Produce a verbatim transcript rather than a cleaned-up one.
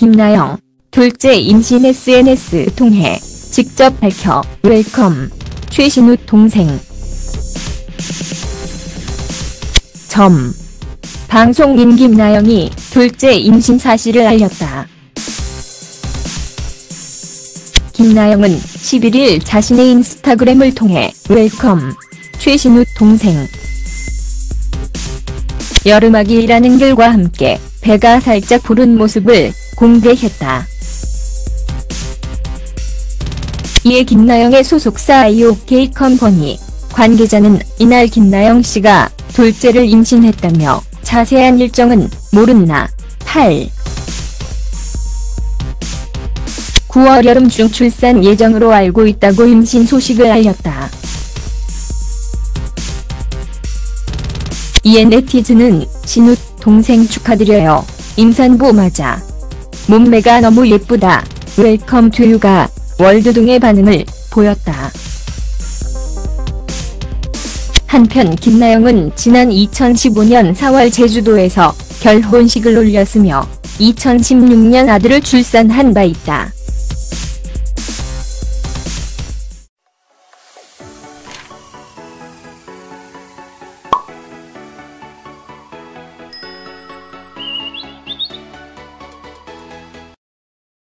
김나영, 둘째 임신 에스엔에스 통해 직접 밝혀 웰컴, 최신우 동생. 점. 방송인 김나영이 둘째 임신 사실을 알렸다. 김나영은 십일일 자신의 인스타그램을 통해 웰컴, 최신우 동생. 여름아기라는 글과 함께 배가 살짝 부른 모습을 공개했다. 이에 김나영의 소속사 아이오케이 컴퍼니 관계자는 이날 김나영 씨가 둘째를 임신했다며 자세한 일정은 모른다. 팔. 구월 여름 중 출산 예정으로 알고 있다고 임신 소식을 알렸다. 이에 네티즌은 신우 동생 축하드려요. 임산부 맞아. 몸매가 너무 예쁘다. 웰컴 투유가 월드 등의 반응을 보였다. 한편 김나영은 지난 이천십오년 사월 제주도에서 결혼식을 올렸으며 이천십육년 아들을 출산한 바 있다.